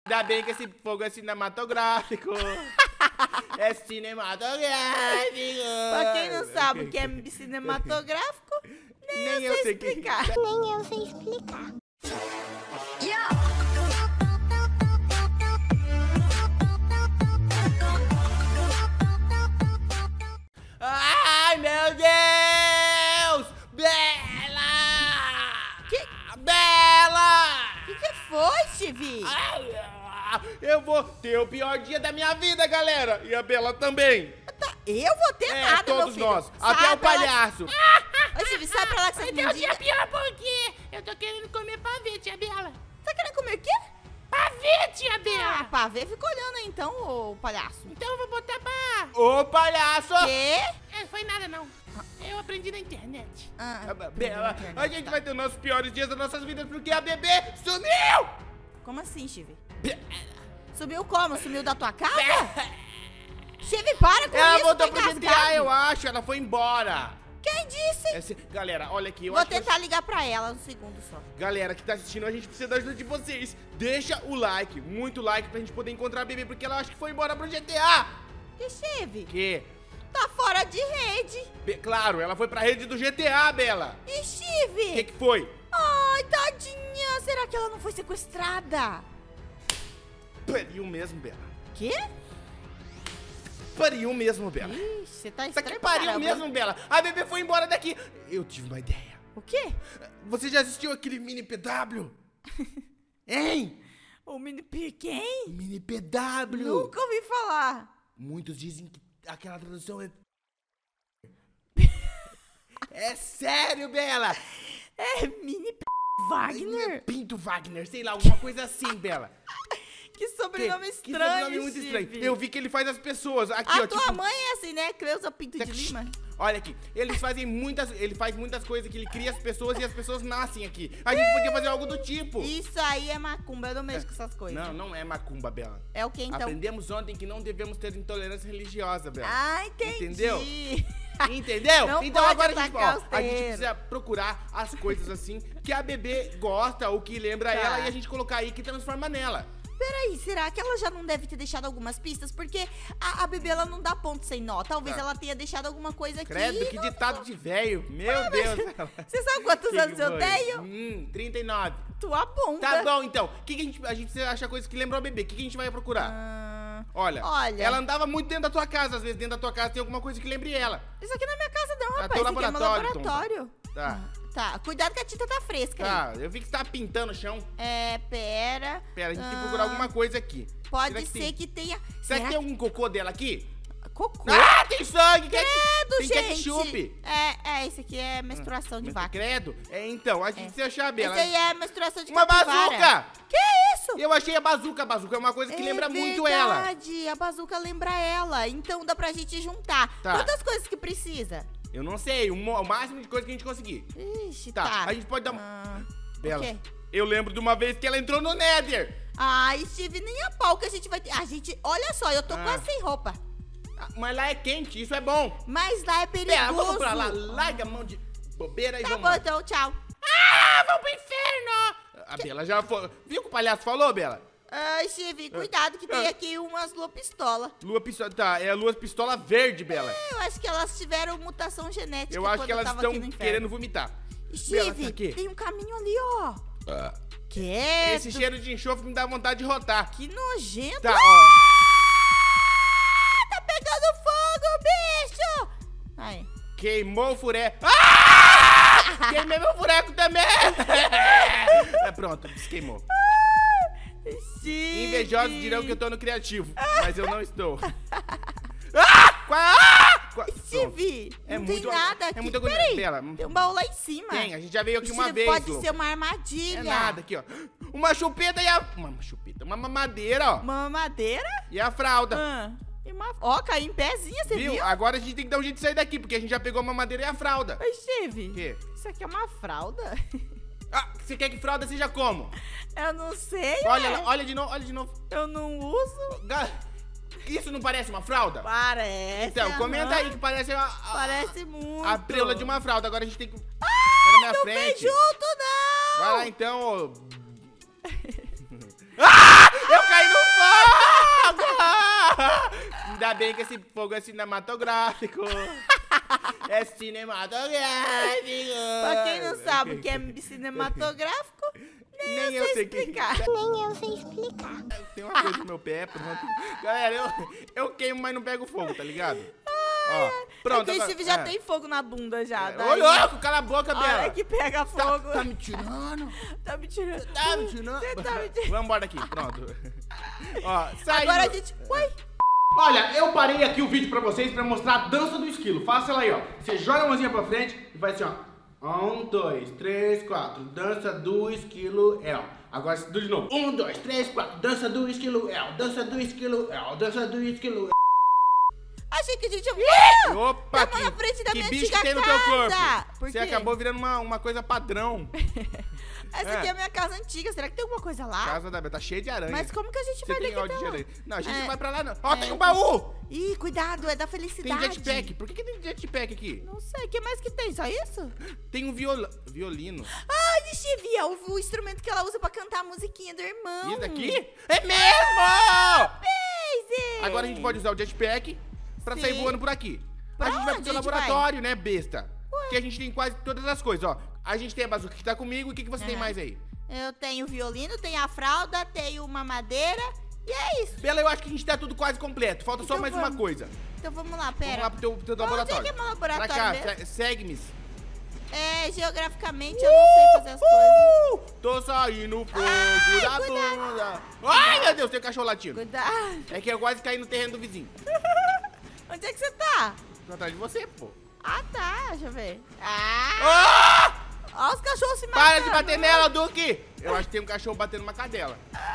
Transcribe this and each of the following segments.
Ainda bem que esse fogo é cinematográfico. É cinematográfico. Pra quem não sabe o que é cinematográfico, nem eu sei explicar. Nem eu sei explicar. Ai, meu Deus! Bela! Bela! Que foi, Steve? Eu vou ter o pior dia da minha vida, galera. E a Bela também. Eu vou ter nada, todos meu filho. nós. Até o palhaço. Ô, Steve, sai pra lá que você Meu dia pior porque eu tô querendo comer pavê, tia Bela. Tá querendo comer o quê? Pavê, tia Bela. Pra ver, fica olhando aí então, ô palhaço. Então eu vou botar pra... Ô, palhaço! Quê? Foi nada não. Eu aprendi na internet. Bela, a gente vai ter os nossos piores dias das nossas vidas porque a bebê sumiu! Como assim, Steve? Sumiu como? Sumiu da tua casa? Steve, para com Ela isso, voltou tô pro GTA, engasgado. eu acho. Ela foi embora. Quem disse? Galera, olha aqui. Eu Vou acho que tentar ligar pra ela um segundo só. Galera que tá assistindo, a gente precisa da ajuda de vocês. Deixa o like, muito like, pra gente poder encontrar a bebê, porque ela acha que foi embora pro GTA. Que Steve? Que? Tá fora de rede. Claro, ela foi pra rede do GTA, Bela. E Steve? Que foi? Ai, tadinha. Será que ela não foi sequestrada? Pariu mesmo, Bela. Quê? Pariu mesmo, Bela. Ih, você tá Isso aqui estranho pra pariu caramba. mesmo, Bela. A bebê foi embora daqui. Eu tive uma ideia. O quê? Você já assistiu aquele mini PW? Hein? O mini quem? Mini PW. Nunca ouvi falar. Muitos dizem que aquela tradução é... É sério, Bela. É mini Wagner? Pinto Wagner, sei lá, alguma coisa assim, Bela. Que sobrenome Que estranho, sobrenome muito estranho. Steve. Eu vi que ele faz as pessoas. Aqui, A ó, tua tipo... mãe é assim, né? Creuza Pinto de Lima. Olha aqui, ele faz muitas coisas que ele cria as pessoas e as pessoas nascem aqui. A gente podia fazer algo do tipo. Isso aí é macumba, eu não mexo com essas coisas. Não, não é macumba, Bela. É o que então? Aprendemos ontem que não devemos ter intolerância religiosa, Bela. Ah, entendi. Entendeu? Entendeu? Não então pode agora atacar os a gente terreiros. precisa procurar as coisas assim que a bebê gosta ou que lembra Tá. ela e a gente colocar aí que transforma nela. Peraí, será que ela já não deve ter deixado algumas pistas? Porque a bebê, ela não dá ponto sem nó. Talvez Tá. ela tenha deixado alguma coisa aqui. Credo, que ditado de velho. Meu Deus. Você sabe quantos anos eu foi? tenho? 39. Tua bunda. Tá bom, então. O que a gente precisa achar coisas que lembram o bebê. O que a gente vai procurar? Olha, ela andava muito dentro da tua casa. Às vezes dentro da tua casa tem alguma coisa que lembre ela. Isso aqui não é minha casa não, Tá, rapaz. teu Isso aqui é meu laboratório, laboratório. Tá. Tá, cuidado que a tinta tá fresca aí. Tá, eu vi que você tá pintando o chão. Pera. Pera, a gente tem que procurar alguma coisa aqui. Pode Será que ser tem? que tenha... Será que tem algum cocô dela aqui? Cocô? Ah, tem sangue! Credo, tem gente. ketchup. Esse aqui é menstruação de vaca. Credo. Então, a gente precisa achar, Bela. Esse aí é menstruação de Uma capivara. bazuca! Que isso? Eu achei a bazuca. A bazuca é uma coisa que lembra muito ela. Verdade, a bazuca lembra ela. Então dá pra gente juntar. Tá. Quantas coisas que precisa? Eu não sei, o máximo de coisa que a gente conseguir. Ixi, Tá, tá. a gente pode dar uma... Bela, o quê? eu lembro de uma vez que ela entrou no Nether. Ai, Steve, nem a pau que a gente vai ter. A gente, olha só, eu tô quase sem roupa. Mas lá é quente, isso é bom. Mas lá é perigoso. Bela, vamos pra lá, larga a mão de bobeira e Tá vamos bom, lá. então, tchau. Vamos pro inferno. A Bela já foi... Viu o que o palhaço falou, Bela? Ai, Steve, cuidado que tem aqui umas lua pistola. Lua pistola... Tá, é a lua pistola verde, Bela. Eu acho que elas tiveram mutação genética. Eu acho quando que elas tava estão aqui no inferno. querendo vomitar. Bela, Steve, tá aqui. tem um caminho ali, ó. Quieto. Esse cheiro de enxofre me dá vontade de rotar. Que nojento. Tá, ó. Tá pegando fogo, bicho! Aí. Queimou o furé. Ah! Queimei meu fureco também. Pronto, desqueimou. Steve. Invejosos dirão que eu tô no criativo, mas eu não estou. Steve, não tem nada aqui. É muita coisa. Peraí, Bela, tem um baú lá em cima. tem, a gente já veio aqui uma Steve, vez. pode Lu. ser uma armadilha. É nada aqui, ó. Uma chupeta e a... Uma chupeta, uma mamadeira, ó. Uma mamadeira? E a fralda. E uma... Ó, caiu em pezinha, você viu? Agora a gente tem que dar um jeito de sair daqui, porque a gente já pegou a mamadeira e a fralda. Oi, Steve. O quê? Isso aqui é uma fralda? Ah, você quer que fralda seja como? Eu não sei, Olha ué. lá, olha de novo, olha de novo. Eu não uso. Isso não parece uma fralda? Parece. Então, comenta aí que parece Parece muito. a preula de uma fralda. Agora a gente tem que... Ah, na minha não frente. vem junto, não! Vai lá então, ô. Eu caí Ainda bem que esse fogo é cinematográfico. É cinematográfico. Pra quem não sabe o que é cinematográfico, nem eu sei explicar. Nem eu sei explicar. Tem uma coisa no meu pé, pronto. Galera, eu queimo, mas não pego fogo, tá ligado? Ó, pronto. Porque o Steve já tem fogo na bunda já. Ô, louco, cala a boca, Bela. Olha que pega fogo. Tá me tirando? Tá me tirando. Tá me tirando? Você tá me tirando. Vamos embora daqui, pronto. Ó, saindo. Agora a gente... Uai. Olha, eu parei aqui o vídeo pra vocês pra mostrar a dança do esquilo. Faça ela aí, ó. Você joga a mãozinha pra frente e faz assim, ó. 1, 2, 3, 4. Dança do esquilo, El. Agora tudo de novo. 1, 2, 3, 4. Dança do esquilo, El. Dança do esquilo, El. Dança do esquilo, El. Achei que a gente... Opa, Tamo na frente da que minha bicho antiga que tem no teu corpo? casa. Por Você quê? acabou virando uma coisa padrão. Essa aqui é a minha casa antiga. Será que tem alguma coisa lá? Casa da Bela tá cheia de aranha. Mas como que a gente Você vai tem daqui ódio de até lá? aranha? Não, a gente É. não vai pra lá, não. Ó, tem um baú! Ih, cuidado, é da Tem felicidade. jetpack. Por que tem jetpack aqui? Não sei, o que mais que tem? Só isso? Tem um violino. Ai, deixa eu ver. É o instrumento que ela usa pra cantar a musiquinha do irmão. Isso daqui? É mesmo! Daisy! Agora a gente pode usar o jetpack pra sair Sim. voando por aqui. Pra A gente vai onde pro seu a gente laboratório, né, besta? Que a gente tem quase todas as coisas, ó. A gente tem a bazuca que tá comigo. E o que você tem Aham. mais aí? Eu tenho o violino, tenho a fralda, tenho uma madeira. E é isso. Bela, eu acho que a gente tá tudo quase completo. Falta só Então mais vamos. uma coisa. Então vamos lá, pera. Vamos lá pro teu Onde laboratório. é que é meu laboratório Pra cá, mesmo? segue-me. É, geograficamente eu não sei fazer as coisas. Tô saindo fogo Ai, da cuidado. bunda. Ai, meu Deus, tem um cachorro latindo. Cuidado. É que eu quase caí no terreno do vizinho. Onde é que você tá? Tô atrás de você, pô. Ah, tá. Deixa eu ver. Ah! Ó os cachorros se matando. Para de bater nela, Duque! Eu acho que tem um cachorro batendo uma cadela.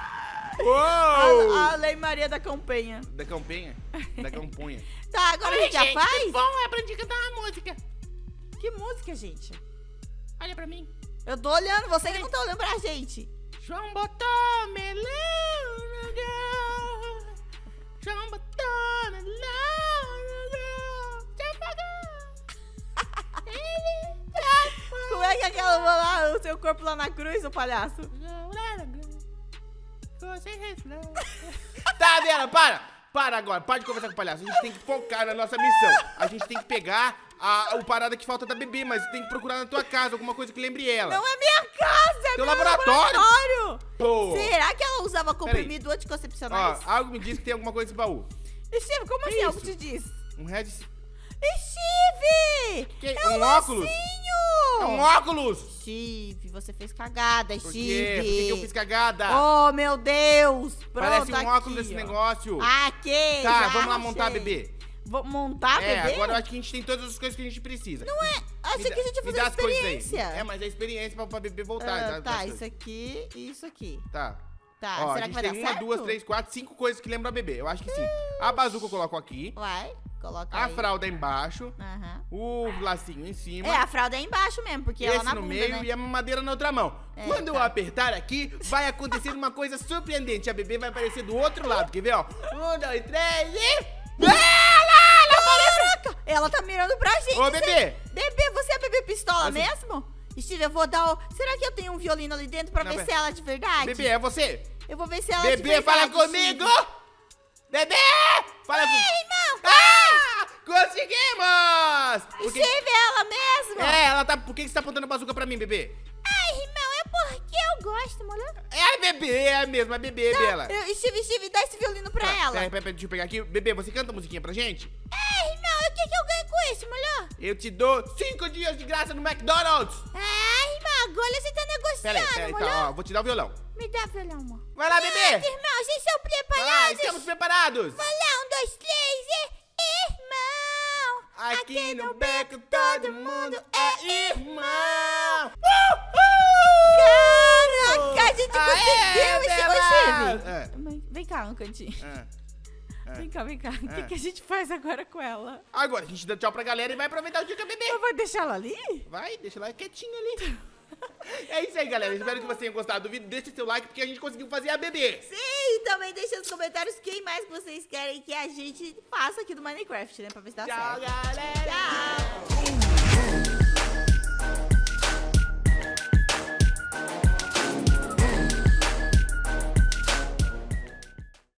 A Uou! Lei Maria da Campanha. Da campanha? Da campunha. Tá, agora a gente já faz? Que bom, eu aprendi a cantar uma música. Que música, gente? Olha pra mim. Eu tô olhando, você que não tá olhando pra gente. João botou melão no grão. João botou melão no grão. Se apagou. Ele se apagou. Como é que é aquela lá, o seu corpo lá na cruz, ô palhaço? Você reflete. Tá, Bela, para agora. Para de conversar com o palhaço. A gente tem que focar na nossa missão. A gente tem que pegar o parada que falta da bebê, mas tem que procurar na tua casa alguma coisa que lembre ela. Não é minha casa, é Teu meu laboratório. laboratório. Pô. Será que ela usava comprimido anticoncepcionais? Ó, algo me diz que tem alguma coisa nesse baú. Steve, como assim isso? algo te diz? Um red... Steve! Que? É Um um óculos? lacinho! É um óculos! Steve, você fez cagada, Por Steve. quê? Por que eu fiz cagada? Oh, meu Deus! Pronto, Parece um aqui, óculos esse ó. negócio. Aqui, Tá, já vamos lá montar a achei. bebê. Vou montar a É, bebê? agora eu acho que a gente tem todas as coisas que a gente precisa. Não é? Achei que a gente ia me fazer dá as coisas aí. experiência. É, mas é experiência pra bebê voltar. Tá, isso aqui e isso aqui. Tá. Tá, Ó, será a que gente vai tem dar uma, certo? 2, 3, 4, 5 coisas que lembram a bebê. Eu acho que sim. A bazuca eu coloco aqui. Vai, coloca A aí. fralda embaixo. Aham. O lacinho em cima. É, a fralda é embaixo mesmo, porque ela Esse na no bunda, meio né? e a mamadeira na outra mão. É, Quando eu tá. apertar aqui, vai acontecer uma coisa surpreendente. A bebê vai aparecer do outro lado. Quer ver, ó? 1, 2, 3 e... Caraca! Ela tá mirando pra gente. Ô, bebê! Bebê, você é bebê pistola Você- mesmo? Steve, eu vou dar o... Será que eu tenho um violino ali dentro pra Não, ver be- se ela é de verdade? Bebê, é você? Eu vou ver se ela é de Bebê, verdade, fala comigo! Steve. Bebê! Fala comigo! irmão! Ah! Conseguimos! O que- Steve, é ela mesmo? É, ela tá... Por que você tá apontando a bazuca pra mim, bebê? Ai, irmão, é porque eu gosto, mulher. É a bebê, é a mesma bebê, Bela. Steve, dá esse violino pra ela. Pera, deixa eu pegar aqui. Bebê, você canta a musiquinha pra gente? Ai, irmão, o que eu ganho com isso, mulher? Eu te dou 5 dias de graça no McDonald's. Ai, irmão, agora você tá negociando, Pera aí, mulher. tá, ó, vou te dar o violão. Me dá violão, amor. Vai lá, bebê. Irmão, vocês estão Vai lá, preparados? estamos preparados. Vai lá, 1, 2, 3 e... Irmão! Aqui no beco todo mundo é irmão. Caraca, a gente Aê, conseguiu, Bela! Steve! Vem cá, um cantinho. Vem cá. O que a gente faz agora com ela? Agora a gente dá tchau pra galera e vai aproveitar o dia com a bebê. Eu vou deixar ela ali? Vai, deixa ela quietinha ali. É isso aí, galera. Espero que vocês tenham gostado do vídeo. Deixa seu like porque a gente conseguiu fazer a bebê. Sim, e também deixa nos comentários quem mais que vocês querem que a gente faça aqui do Minecraft, né? Pra ver se dá Tchau, certo. galera. Tchau!